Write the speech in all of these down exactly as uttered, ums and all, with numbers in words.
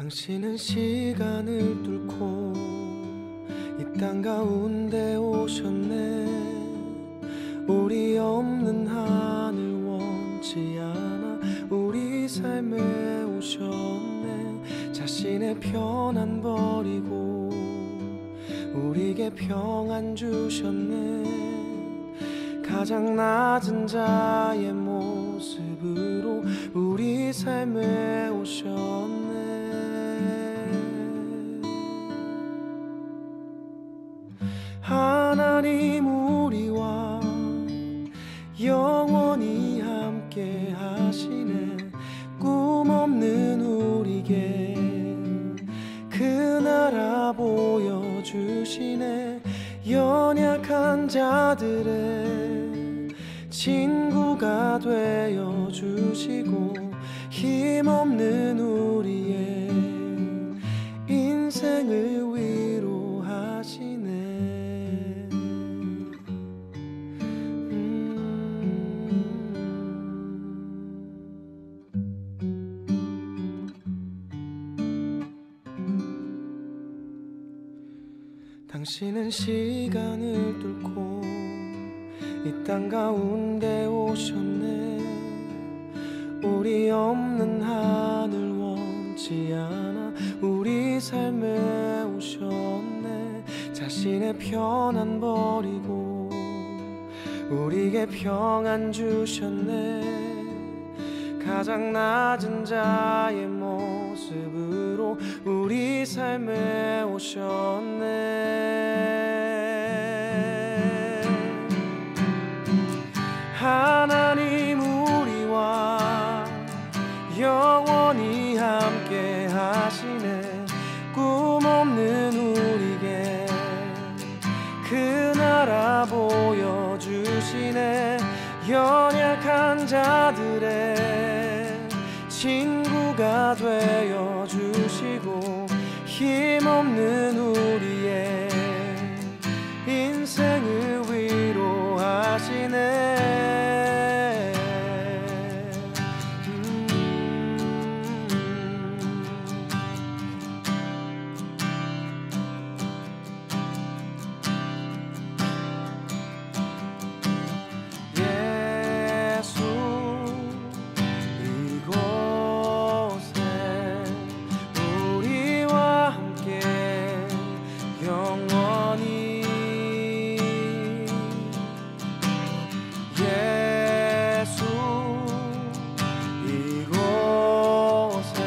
당신은 시간을 뚫고 이 땅 가운데 오셨네. 우리 없는 하늘 원치 않아 우리 삶에 오셨네. 자신의 편안 버리고 우리에게 평안 주셨네. 가장 낮은 자의 모습으로 우리 삶에 오셨네. 하나님 우리와 영원히 함께 하시네. 꿈 없는 우리에게 그 나라 보여주시네. 연약한 자들의 친구가 되어 주시고 힘없는 우리의 인생을 위로하시네. 당신은 시간을 뚫고 이 땅 가운데 오셨네. 우리 없는 하늘 원치 않아 우리 삶에 오셨네. 자신의 편안 버리고 우리에게 평안 주셨네. 가장 낮은 자의 모습으로 우리 삶에 오셨네. 하나님 우리와 영원히 함께 하시네. 꿈 없는 우리에게 그 나라 보여주시네. 연약한 자들의 친구가 되어 주시고 힘없는 우리의 인생을 위로하시네. 음. 예수 이곳에 우리와 함께 영원히. 예수 이곳에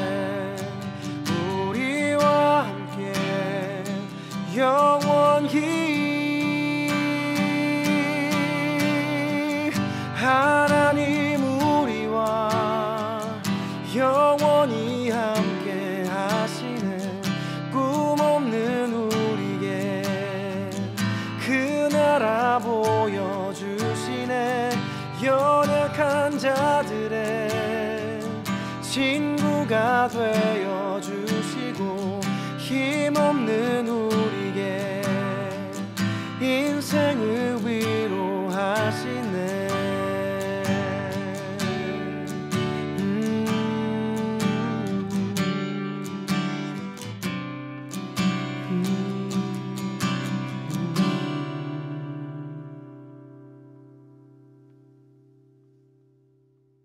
우리와 함께 영원히. 하나님 우리와 영원히 함께 하시네. 꿈 없는 우리에게 그 나라 보여주시네. 연약한 자들의 친구가 되어 주시고 힘없는